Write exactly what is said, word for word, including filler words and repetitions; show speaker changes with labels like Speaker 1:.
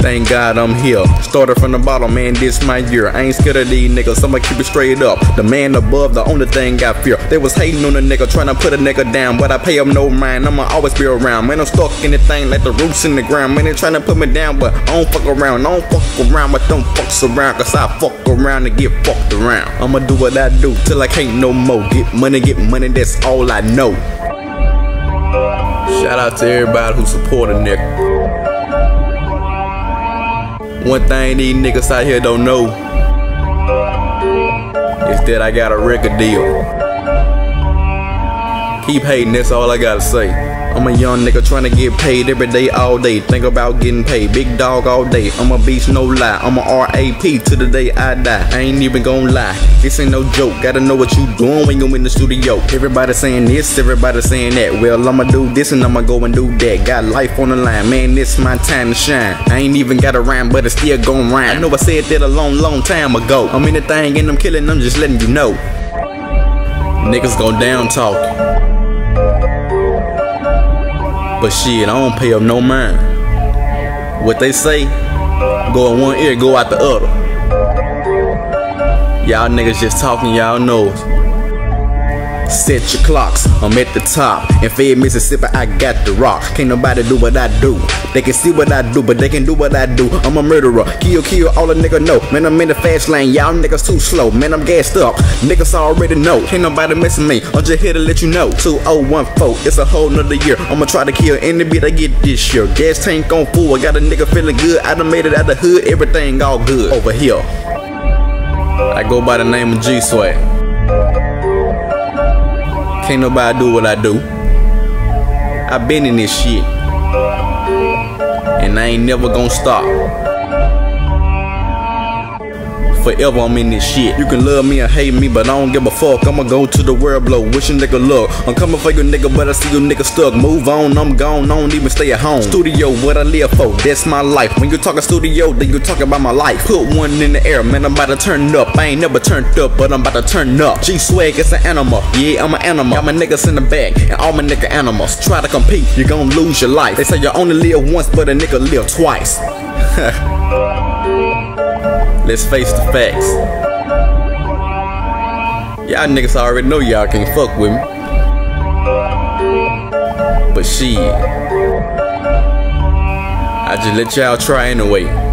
Speaker 1: Thank God I'm here. Started from the bottom, man, this my year. I ain't scared of these niggas, I'ma keep it straight up. The man above, the only thing I fear. They was hating on a nigga, trying to put a nigga down, but I pay them no mind, I'ma always be around. Man, I'm stuck in the thing like the roots in the ground. Man, they trying to put me down, but I don't fuck around. I don't fuck around, but don't fucks around, cause I fuck around and get fucked around. I'ma do what I do till I can't no more. Get money, get money, that's all I know. Shout out to everybody who support a nigga. One thing these niggas out here don't know is that I got a record deal. Keep hating, that's all I gotta say. I'm a young nigga trying to get paid every day, all day. Think about getting paid, big dog all day. I'm a beast, no lie. I'm a R A P to the day I die. I ain't even gon' lie, this ain't no joke. Gotta know what you doing when you in the studio. Everybody saying this, everybody saying that. Well, I'ma do this and I'ma go and do that. Got life on the line, man, this my time to shine. I ain't even got a rhyme, but it's still gon' rhyme. I know I said that a long, long time ago. I'm in the thing and I'm killing, I'm just letting you know. Niggas go down talking, but shit, I don't pay up no mind. What they say, go in one ear, go out the other. Y'all niggas just talking, y'all know. Set your clocks, I'm at the top. In Fayette, Mississippi, I got the rock. Can't nobody do what I do. They can see what I do, but they can do what I do. I'm a murderer, kill, kill, all a nigga know. Man, I'm in the fast lane, y'all niggas too slow. Man, I'm gassed up, niggas already know. Can't nobody messing me, I'm just here to let you know. Two oh one four, it's a whole nother year. I'ma try to kill any beat I get this year. Gas tank on full, I got a nigga feeling good. I done made it out the hood, everything all good. Over here, I go by the name of G-Swag. Can't nobody do what I do. I been in this shit, and I ain't never gonna stop. Forever I'm in this shit. You can love me or hate me, but I don't give a fuck. I'ma go to the world blow, wishing nigga luck. I'm coming for you nigga, but I see you nigga stuck. Move on, I'm gone, I don't even stay at home. Studio, what I live for, that's my life. When you talking studio, then you talking about my life. Put one in the air, man, I'm about to turn up. I ain't never turned up, but I'm about to turn up. G-Swag is an animal, yeah, I'm an animal. Got my niggas in the back, and all my nigga animals. Try to compete, you gon' lose your life. They say you only live once, but a nigga live twice. Let's face the facts. Y'all niggas already know y'all can't fuck with me, but shit, I just let y'all try anyway.